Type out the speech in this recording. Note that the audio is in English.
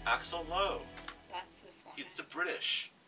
Axl Low. That's this one. It's a British.